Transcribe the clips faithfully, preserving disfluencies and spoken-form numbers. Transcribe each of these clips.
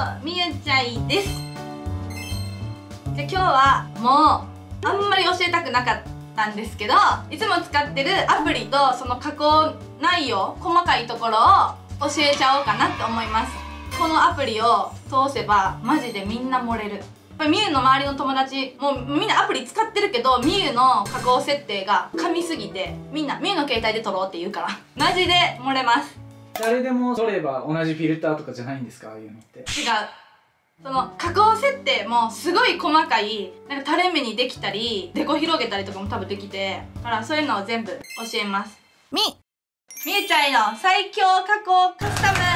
みゆちゃいです。じゃ今日はもうあんまり教えたくなかったんですけど、いつも使ってるアプリとその加工内容、細かいところを教えちゃおうかなって思います。このアプリを通せばマジでみんな漏れる。やっぱりみゆの周りの友達もうみんなアプリ使ってるけど、みゆの加工設定が神すぎて、みんなみゆの携帯で撮ろうって言うからマジで漏れます。 誰でも撮れば同じフィルターとかじゃないんですか、ああいうのって。 違う。その加工設定もすごい細かい、なんか垂れ目にできたりデコ広げたりとかも多分できて、だからそういうのを全部教えます。みみゆちゃいの最強加工カスタム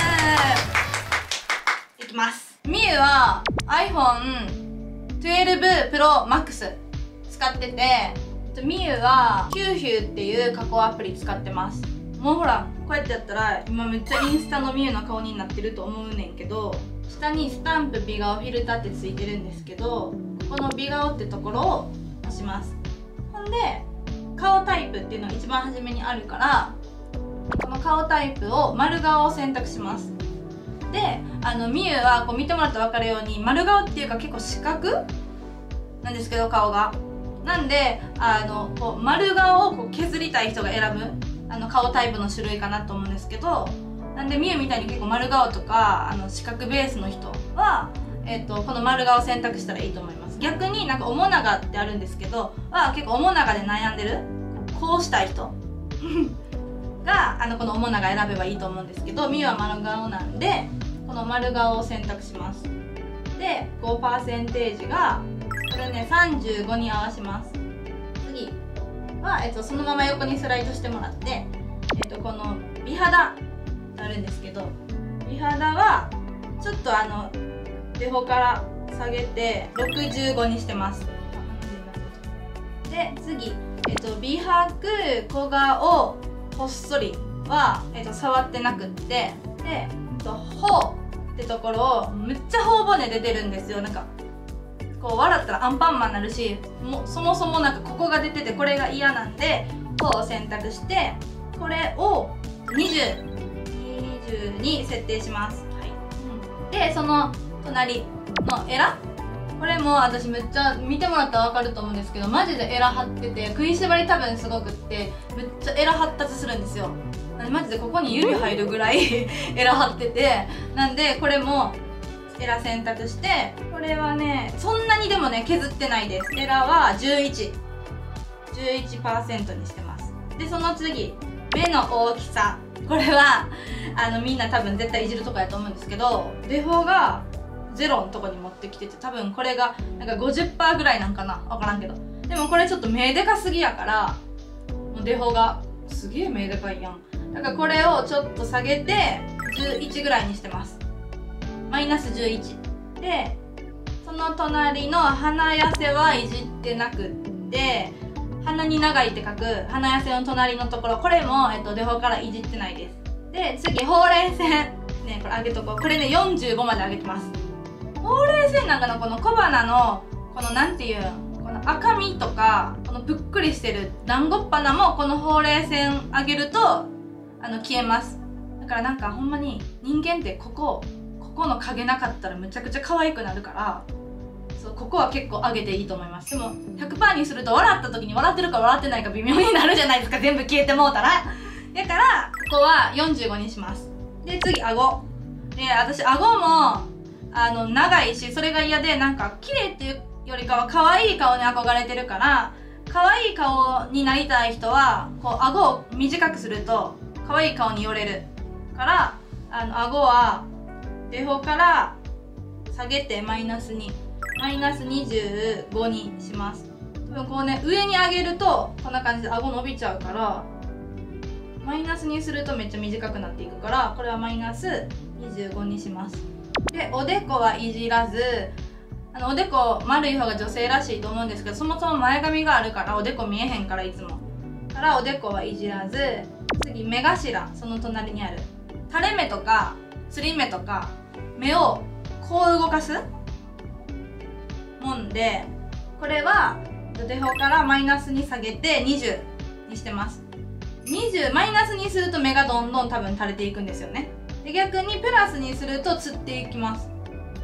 いきます。みゆは アイフォンじゅうに Pro Max 使ってて、みゆはキューヒューっていう加工アプリ使ってます。もうほらこうやってやったら今めっちゃインスタのみゆの顔になってると思うねんけど、下にスタンプ美顔フィルターってついてるんですけど、この美顔ってところを押します。ほんで顔タイプっていうのが一番初めにあるから、この顔タイプを丸顔を選択します。で、あのみゆはこう見てもらったら分かるように丸顔っていうか結構四角なんですけど、顔がなんであのこう丸顔をこう削りたい人が選ぶあの顔タイプの種類かなと思うんですけど、なんでみゆみたいに結構丸顔とかあの四角ベースの人は、えー、とこの丸顔を選択したらいいと思います。逆になんか面長ってあるんですけどは、結構面長で悩んでるこうしたい人があのこの面長選べばいいと思うんですけど、みゆは丸顔なんでこの丸顔を選択します。で ごパーセンテージがこれねさんじゅうごに合わします。次は、えっと、そのまま横にスライドしてもらって、えっと、この美肌あるんですけど、美肌はちょっとあのデフォから下げてろくじゅうごにしてます。で次、えっと、美白小顔ほっそりは、えっと、触ってなくって、で、えっと、頬ってところをめっちゃ頬骨出てるんですよ。なんかこう笑ったらアンパンマンになるし、もそもそもなんかここが出ててこれが嫌なんで頬を選択して、これをにじゅうに設定します。はい、うん、でその隣のエラ、これも私めっちゃ見てもらったら分かると思うんですけど、マジでエラ張ってて食いしばり多分すごくってめっちゃエラ発達するんですよ。マジでここに指入るぐらいエラ張ってて、なんでこれもエラ選択して、これはねそんなにでもね削ってないです。エラはじゅういち じゅういちパーセントにしてます。でその次目の大きさ、これはあのみんな多分絶対いじるとこやと思うんですけど、デフォがゼロのとこに持ってきてて、多分これがなんか ごじゅっパーセント ぐらいなんかな、分からんけど、でもこれちょっと目でかすぎやから、もうデフォがすげえ目でかいやん。だからこれをちょっと下げてじゅういちぐらいにしてます。マイナスじゅういちで、その隣の鼻痩せはいじってなくって、鼻に長いって書く鼻痩せの隣のところ、これも、えっと、デフォからいじってないです。で次ほうれい線ね、これ上げとこう。これねよんじゅうごまで上げてます。ほうれい線なんかのこの小鼻のこのなんていうこの赤みとか、このぷっくりしてる団子っ鼻もこのほうれい線上げるとあの消えます。だからなんかほんまに人間ってここここの影なかったらむちゃくちゃ可愛くなるから、そうここは結構上げていいと思います。でも ひゃくパーセント にすると笑った時に笑ってるか笑ってないか微妙になるじゃないですか、全部消えてもうたら。だからここはよんじゅうごにします。で次顎で、私顎もあの長いしそれが嫌で、なんか綺麗っていうよりかは可愛い顔に憧れてるから、可愛い顔になりたい人はこう顎を短くすると可愛い顔に寄れるから、あの顎はデフォから下げてマイナスにマイナスにじゅうごにします。多分こうね上に上げるとこんな感じで顎伸びちゃうから、マイナスにするとめっちゃ短くなっていくから、これはマイナスにじゅうごにします。でおでこはいじらず、あのおでこ丸い方が女性らしいと思うんですけど、そもそも前髪があるからおでこ見えへんから、いつもからおでこはいじらず。次目頭、その隣にある垂れ目とかつり目とか目をこう動かすもんで、これはデフォからマイナスに下げてにじゅうにしてます。にじゅうマイナスにすると目がどんどん多分垂れていくんですよね。で逆にプラスにするとつっていきます。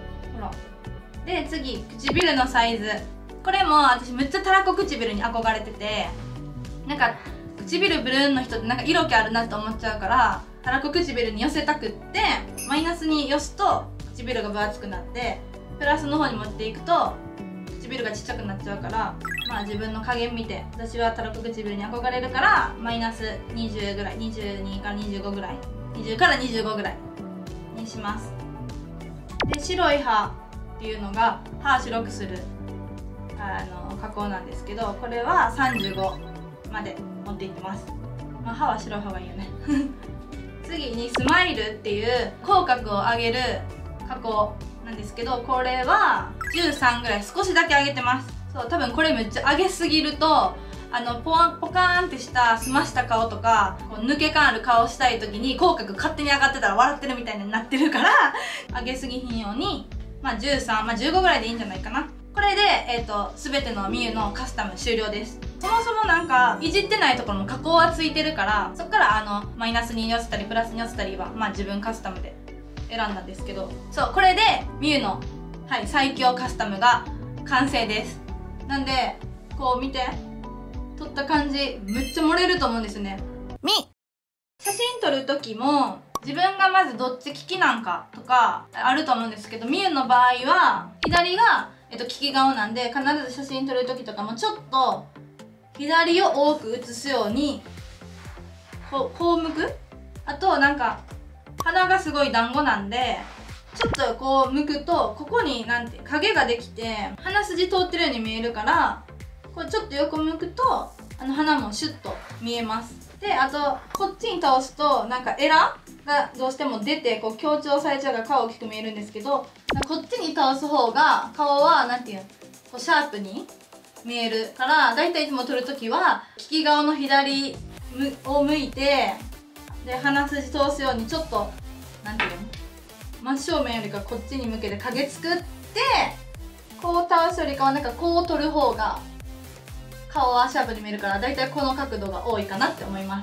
黒で、次唇のサイズ。これも私めっちゃたらこ唇に憧れてて、なんか唇ブルーンの人ってなんか色気あるなって思っちゃうから、たらこ唇に寄せたくって、マイナスに寄すと唇が分厚くなって、プラスの方に持っていくと唇がちっちゃくなっちゃうから、まあ自分の加減見て、私はたらこ唇に憧れるからマイナスにじゅうぐらい、にじゅうにからにじゅうごぐらい、にじゅうからにじゅうごぐらいにします。で、白い歯っていうのが歯白くするあの加工なんですけど、これはさんじゅうごまで持っていってます。まあ、歯は白い方がいいよね次にスマイルっていう口角を上げる加工なんですけど、これはじゅうさんぐらい、少しだけ上げてます。そう、多分これめっちゃ上げすぎると、あのポワンポカーンってした澄ました顔とか、こう抜け感ある顔したい時に口角勝手に上がってたら笑ってるみたいになってるから上げすぎひんように、まあじゅうさん、まあじゅうごぐらいでいいんじゃないかな。これで、えーと、全てのミユのカスタム終了です。そもそもなんかいじってないところも加工はついてるから、そっからあのマイナスに寄せたりプラスに寄せたりは、まあ自分カスタムで選んだんですけど、そう、これでミユの、はい、最強カスタムが完成です。なんでこう見て、撮った感じめっちゃ盛れると思うんですよね。み写真撮る時も自分がまずどっち利きなんかとかあると思うんですけど、ミユの場合は左が、えっと、利き顔なんで、必ず写真撮る時とかもちょっと左を多く写すようにこうこう向く。あとなんか鼻がすごい団子なんで、ちょっとこう向くとここになんて影ができて鼻筋通ってるように見えるから、こうちょっと横向くとあの鼻もシュッと見えます。で、あとこっちに倒すとなんかエラがどうしても出てこう強調されちゃうから顔大きく見えるんですけど、こっちに倒す方が顔はなんていうの、こうシャープに見えるから、だいたいいつも撮るときは利き顔の左を向いて、で鼻筋通すようにちょっとなんていうの、真正面よりかこっちに向けて影作って、こう倒すよりかはなんかこう撮る方が顔はシャープに見えるから、だいたいこの角度が多いかなって思います。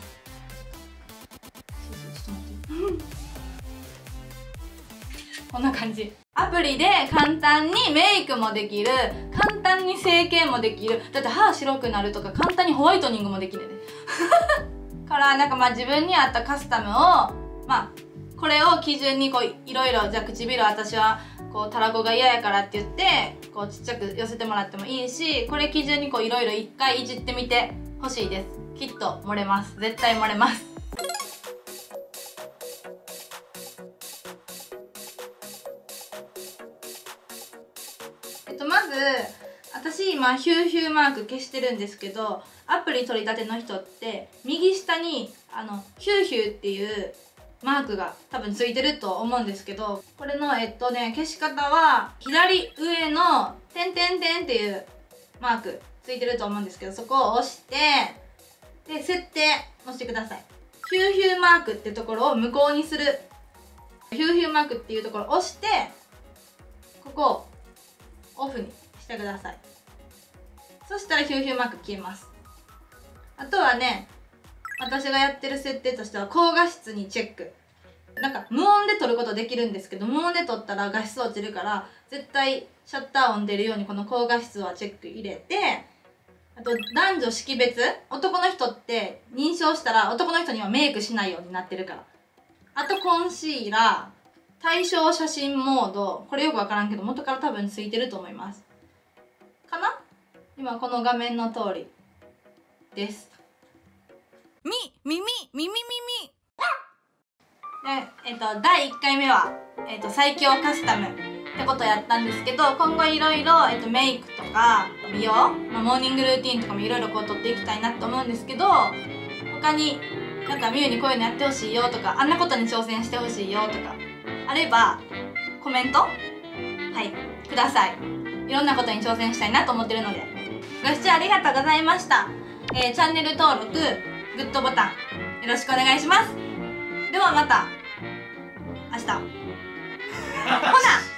こんな感じ。アプリで簡単にメイクもできる、簡単に整形もできる、だって歯白くなるとか簡単にホワイトニングもできるねからなんかまあ自分に合ったカスタムを、まあこれを基準にこういろいろ、じゃあ唇私はこうたらこが嫌やからって言ってこうちっちゃく寄せてもらってもいいし、これ基準にこういろいろ一回いじってみてほしいです。きっと漏れます。絶対漏れます。えっとまず私今ヒューヒューマーク消してるんですけど、アプリ取り立ての人って右下にあのヒューヒューっていうマークが多分ついてると思うんですけど、これのえっとね消し方は左上の点点点っていうマークついてると思うんですけど、そこを押してで設定押してください。ヒューヒューマークってところを無効にする。ヒューヒューマークっていうところを押してここをオフにしてください。そしたらヒューヒューマーク消えます。あとはね、私がやってる設定としては高画質にチェック。なんか無音で撮ることできるんですけど、無音で撮ったら画質落ちるから、絶対シャッター音出るようにこの高画質はチェック入れて、あと男女識別、男の人って認証したら男の人にはメイクしないようになってるから。あとコンシーラー、対象写真モード、これよくわからんけど元から多分ついてると思いますかな。今この画面の通りです。み、みみ、みみみみ。で、えっと、だいいっかいめは、えっと、最強カスタムってことをやったんですけど、今後いろいろ、えっと、メイクとか、美容、まあ、モーニングルーティンとかもいろいろこう撮っていきたいなと思うんですけど、他に、なんか、みゆにこういうのやってほしいよとか、あんなことに挑戦してほしいよとか、あれば、コメントはい、ください。いろんなことに挑戦したいなと思ってるので。ご視聴ありがとうございました。えー、チャンネル登録、グッドボタンよろしくお願いします。ではまた明日ほな